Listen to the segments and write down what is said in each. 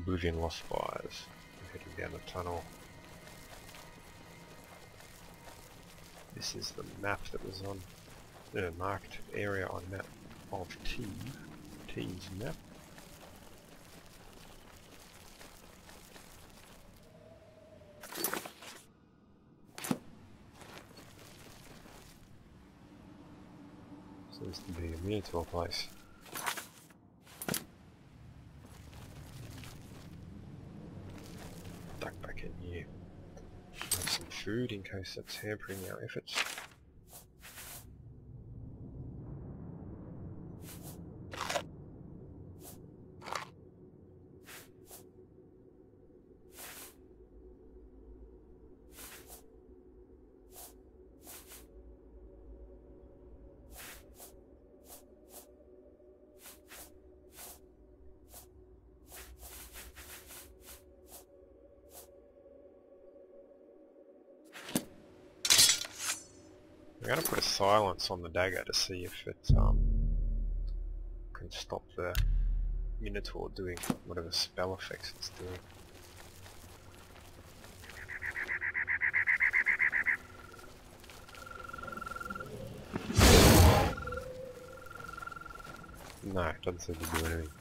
Oblivion Lost Spires. I'm heading down the tunnel. This is the map that was on the marked area on map of T's map. Seems to be a Minotaur place. Duck back in here. Have some food in case that's hampering our efforts. I'm going to put a silence on the dagger to see if it can stop the Minotaur doing whatever spell effects it's doing. No, it doesn't seem to do anything.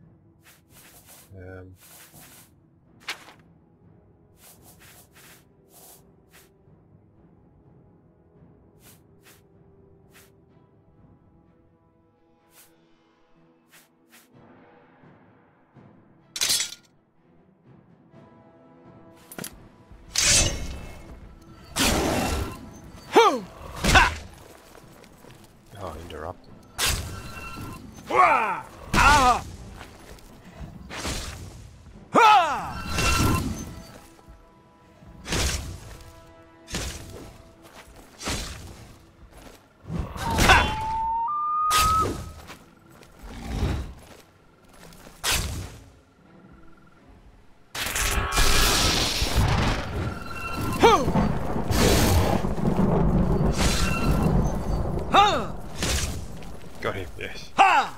Oh, interrupted. Got him, yes. Ha!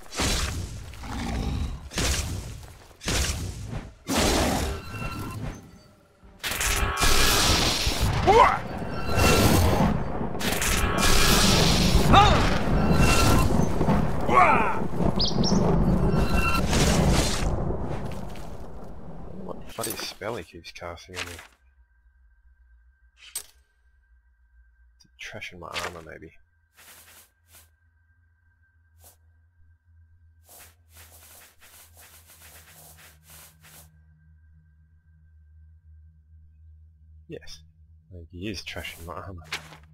What bloody spell he keeps casting on me? Trashing my armor, maybe. Yes, I think he is trashing my armor.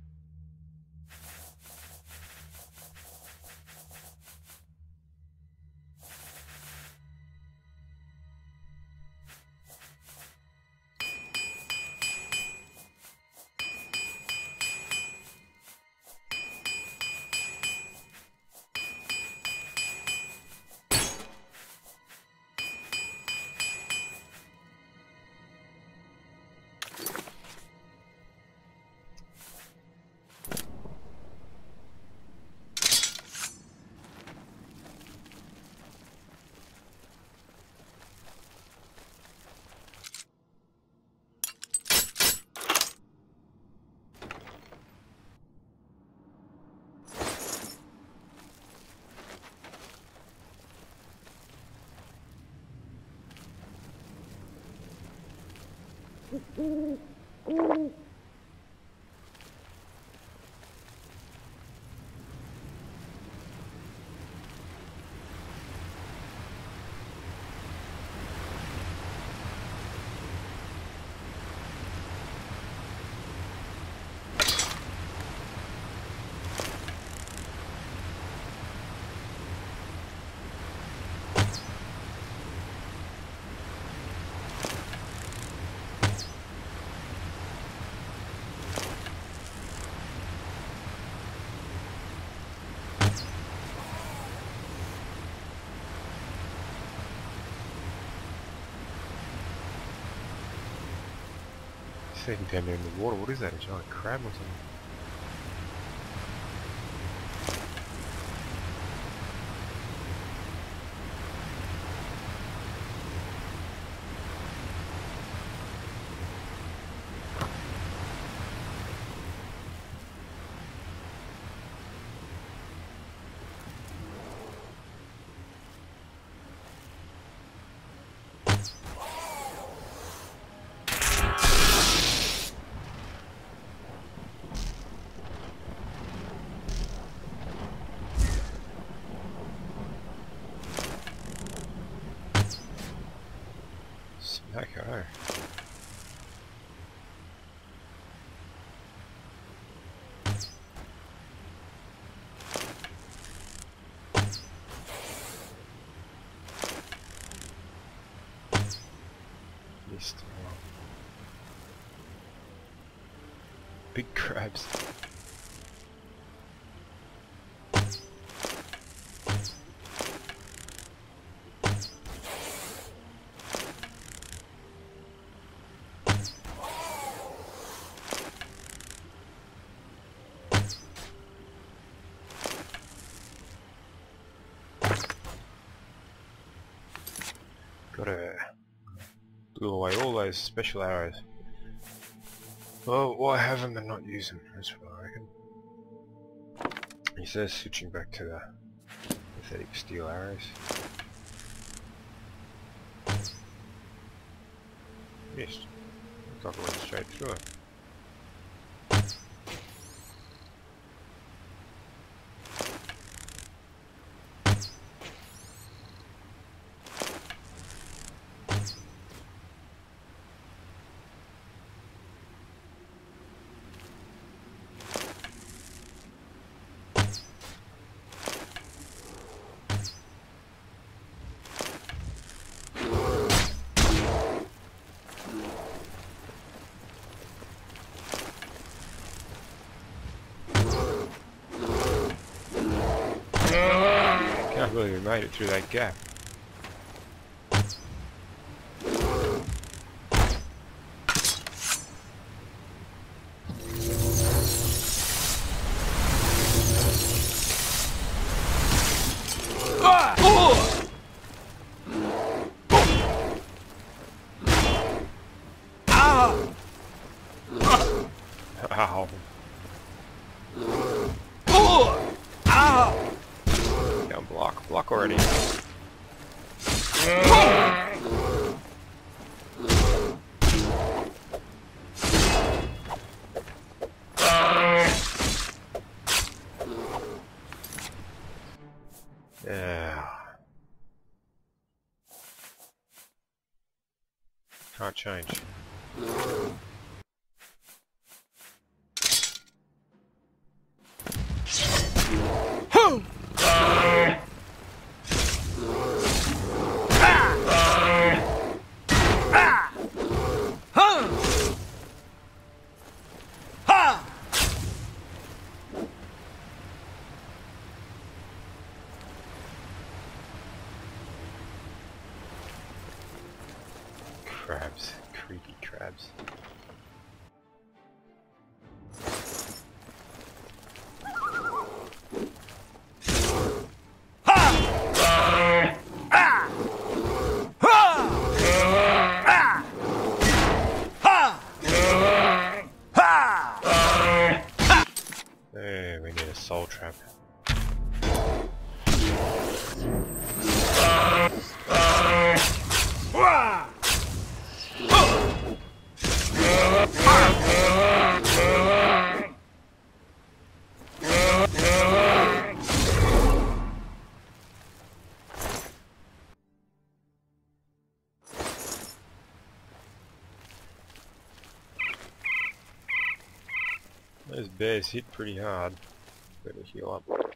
Sitting down there in the water, what is that? A giant crab or something? Okay. Missed one. Big crabs. Gotta blew away all those special arrows. Well, why have them and not use them? That's what I reckon. He says switching back to the pathetic steel arrows. Missed. Looks like I went straight through it. Can't believe we made it through that gap. Ow. Down block already. Yeah. Can't change. Crabs, creepy crabs. There, we need a soul trap. Those bears hit pretty hard. Better heal up.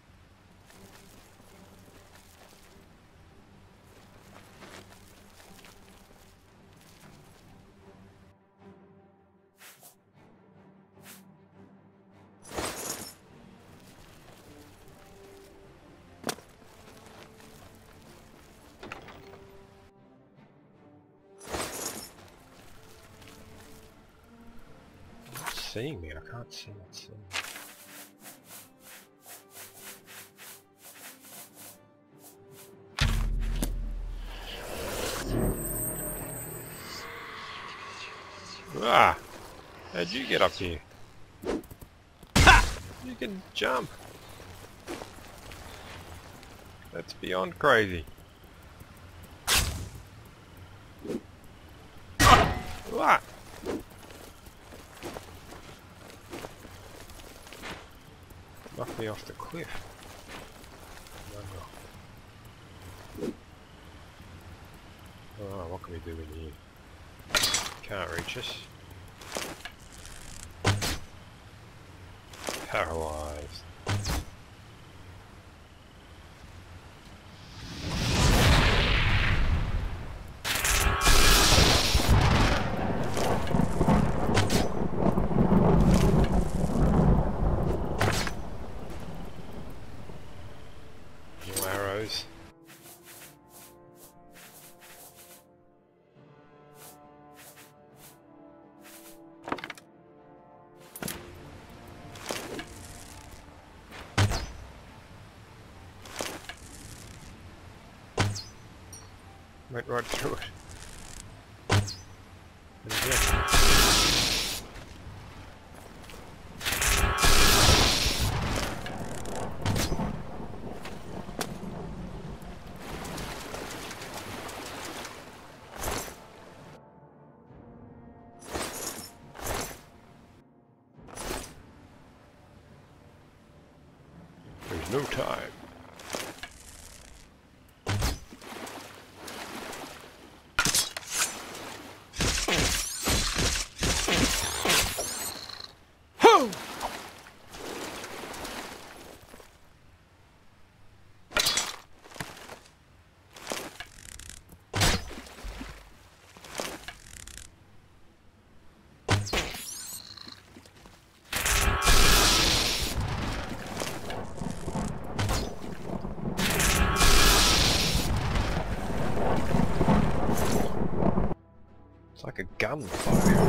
It's seeing me, I can't see what's seeing me. Ah! How'd you get up here? You can jump! That's beyond crazy. What? Knocked me off the cliff. Oh, what can we do in here? Can't reach us. Paralyzed. New arrows. Went right through it. And again. There's no time. It's like a gunfire.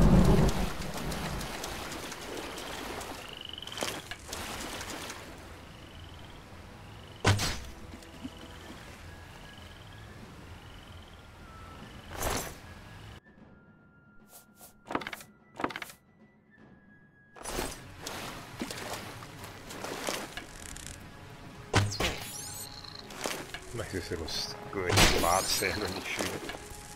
Makes this little good fart sound when you shoot it.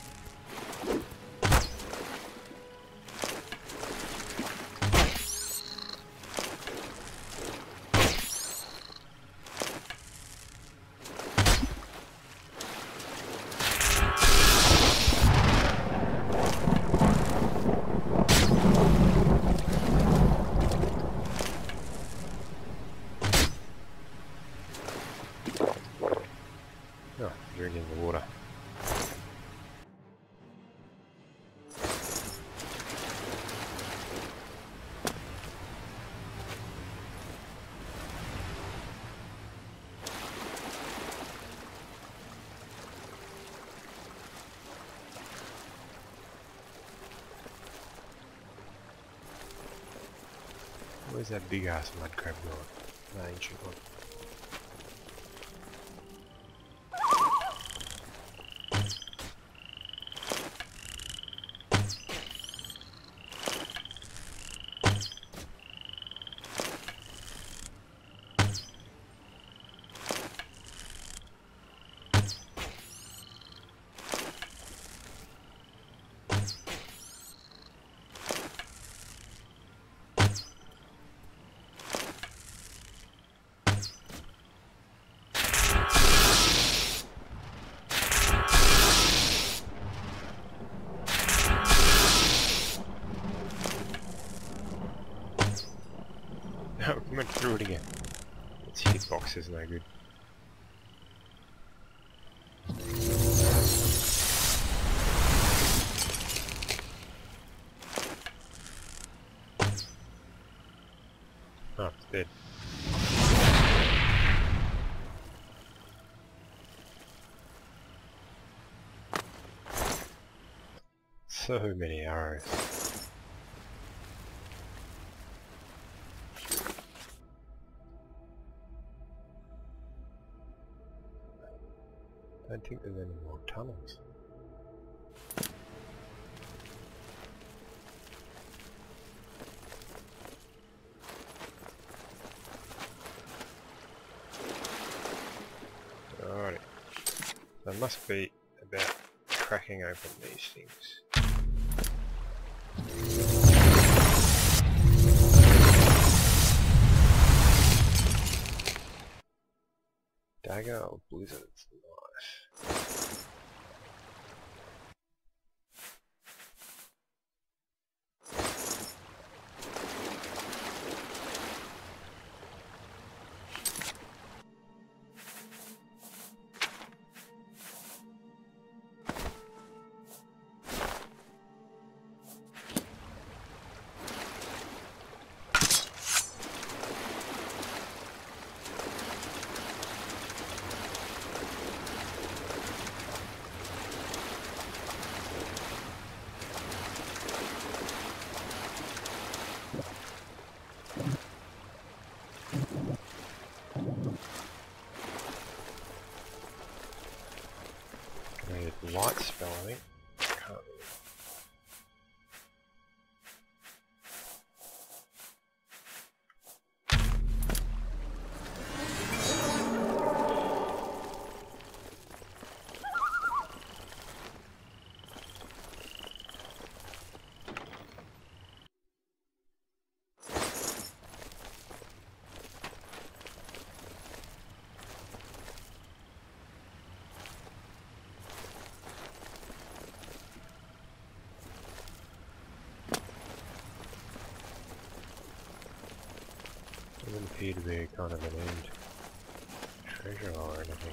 Oh, drinking the water. Where's that big ass mud crab going? The ancient one. No, we went through it again. Its hitbox is no good. Oh, it's dead. So many arrows. I don't think there's any more tunnels. Alrighty. So it must be about cracking open these things. Dagger or blizzard's nice. spell, I think. Can't doesn't appear to be kind of an end treasure or anything.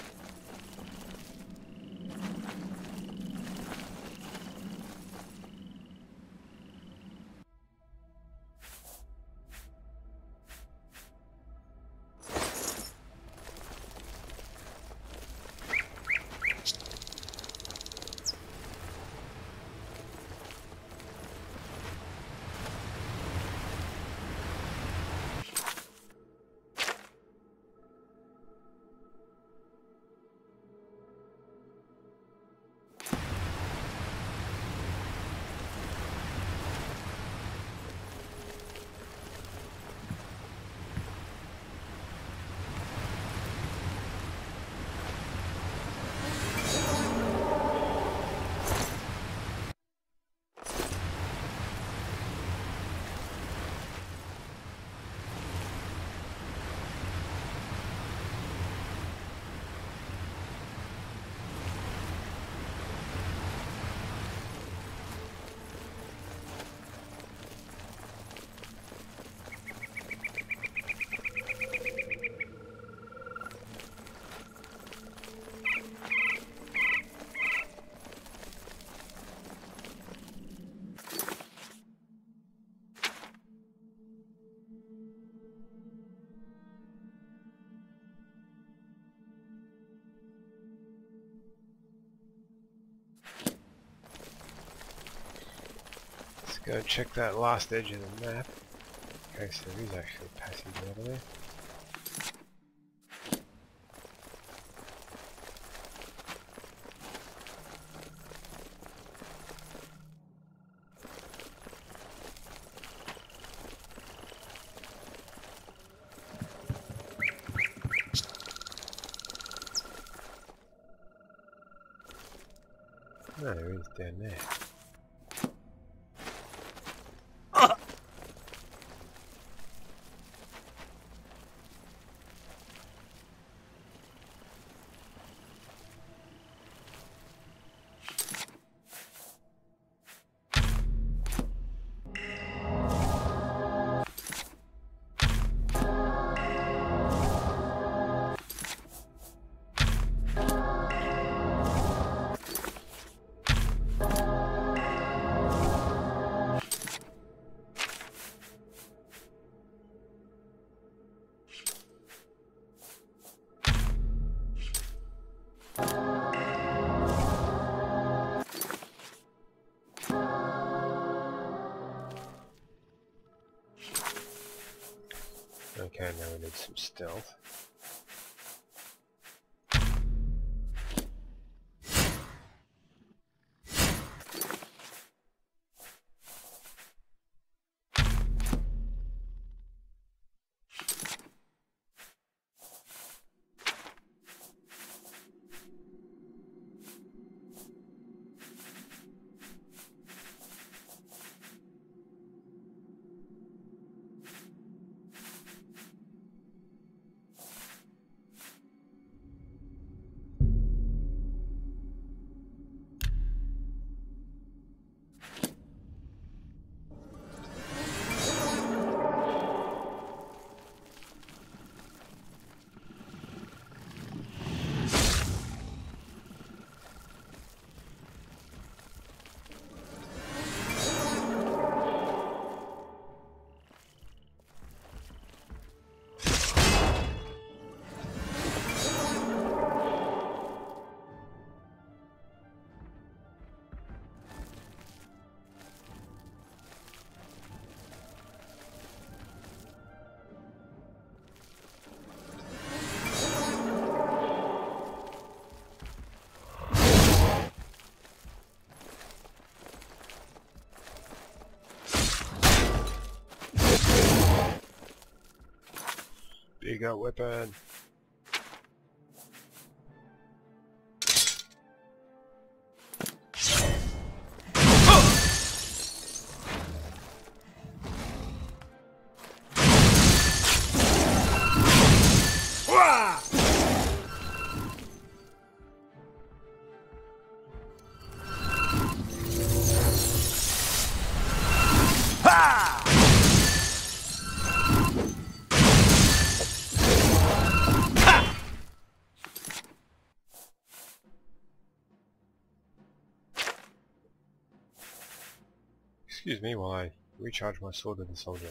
Go check that last edge of the map, in case there is actually a passage out of there. No, there is down there. Okay, now we need some stealth. bigger weapon. Excuse me while I recharge my sword with the soldier.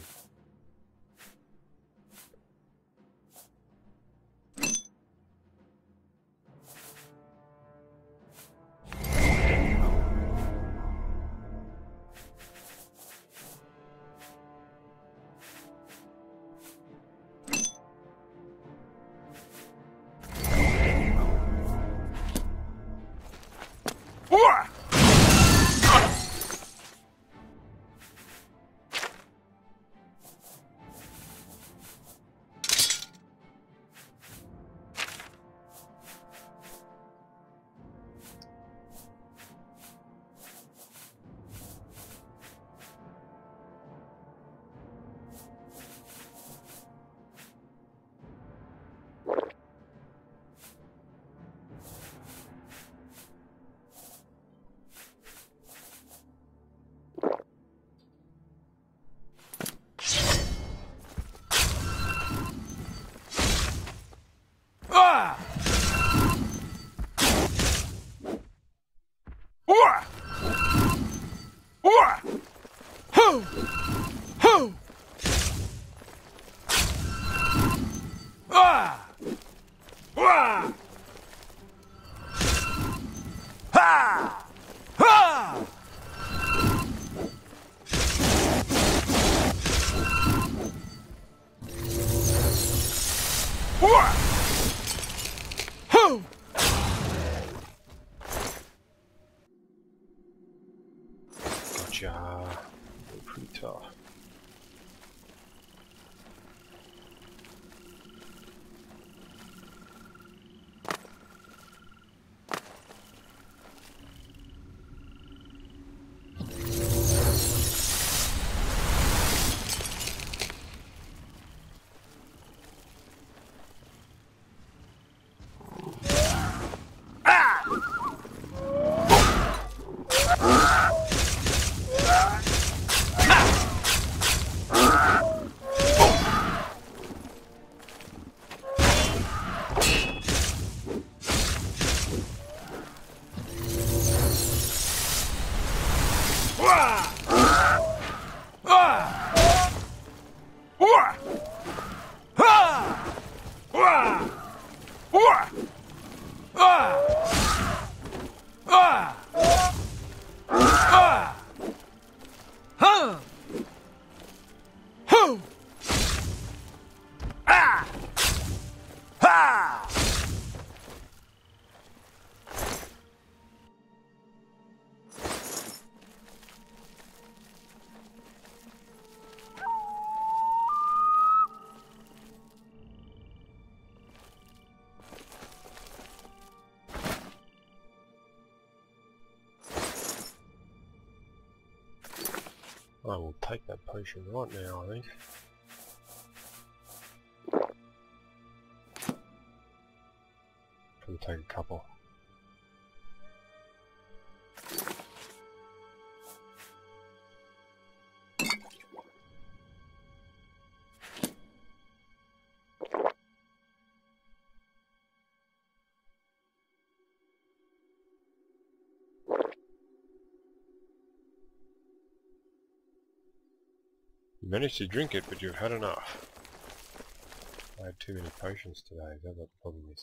Gotcha. Pretty tough. I will take that potion right now, I think. Probably take a couple. You managed to drink it, but you've had enough. I had too many potions today, is that what the problem is?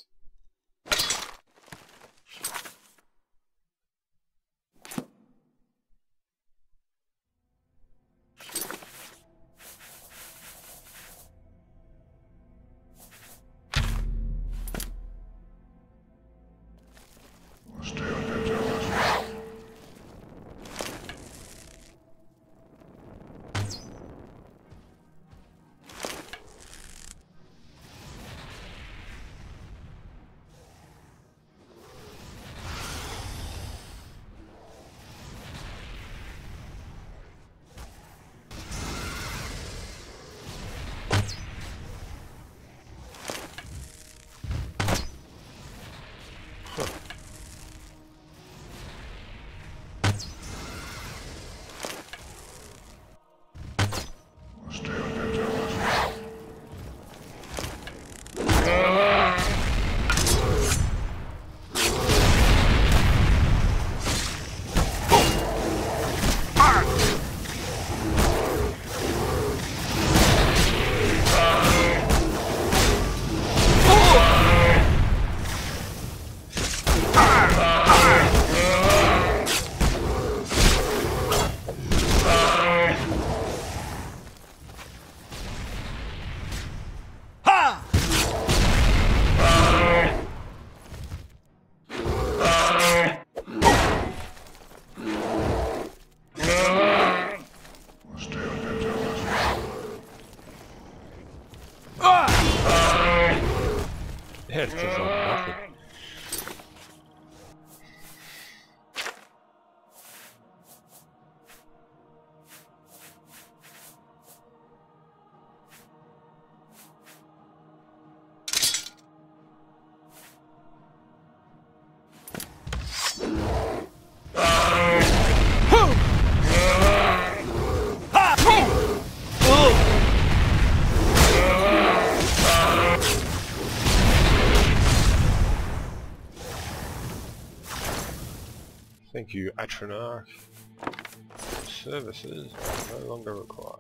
Thank you, Atronach. Services are no longer required.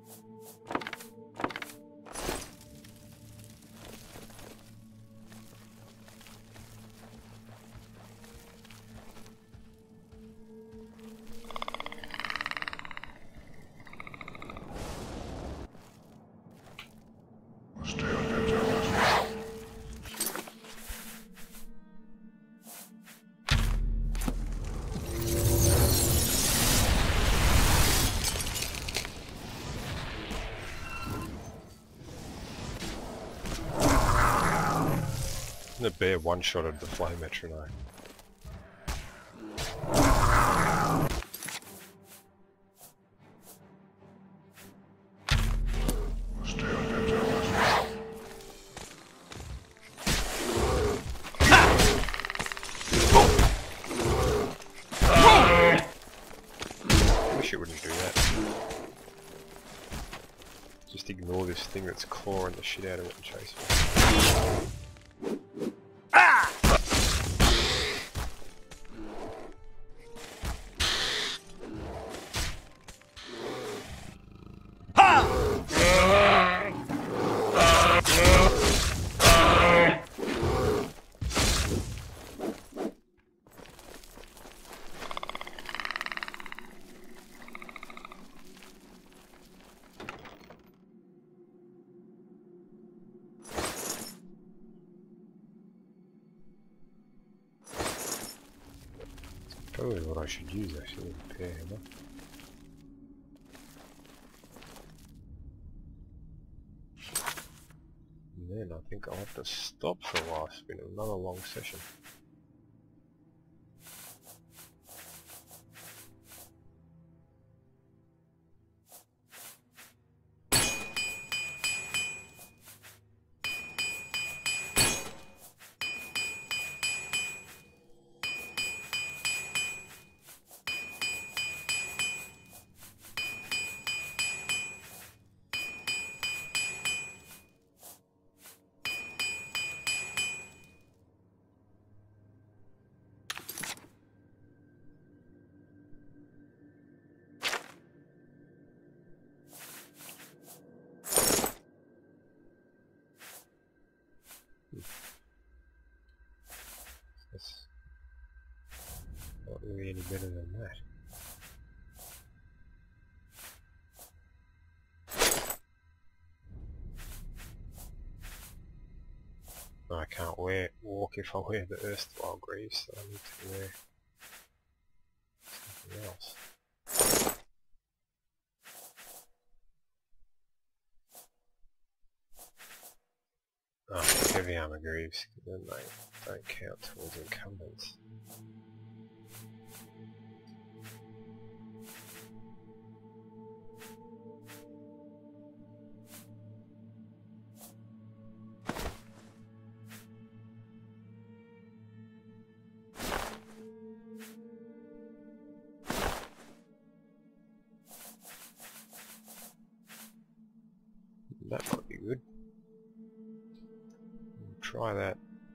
The bear one-shotted the flame metronome. Wish it wouldn't do that. Just ignore this thing that's clawing the shit out of it and chase it. Probably what I should use actually, repair hammer. And then I think I'll have to stop for a while. It's been another long session. That's not really any better than that. I can't walk if I wear the erstwhile greaves, so I need to wear something else. Oh, heavy armor greaves, then they don't count towards encumbrance. That might be good. We'll try that.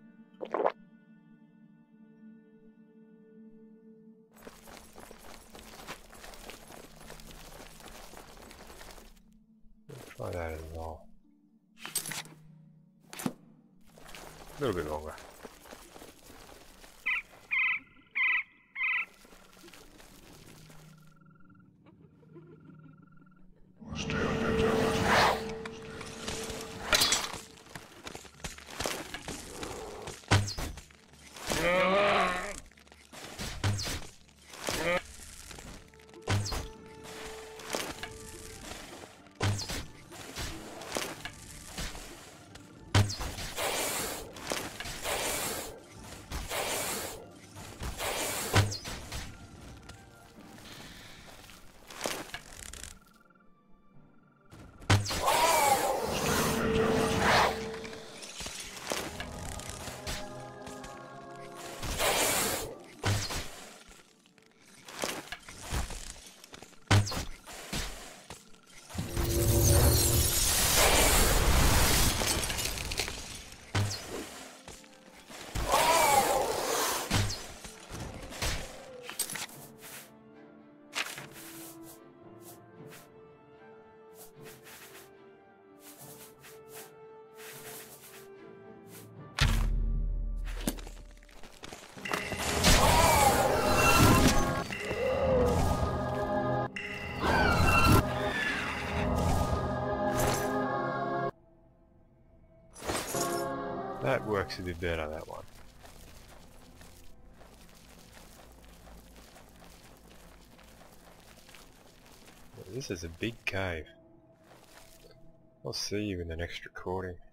We'll try that as well. A little bit longer. likes a bit better, that one. This is a big cave. I'll see you in the next recording.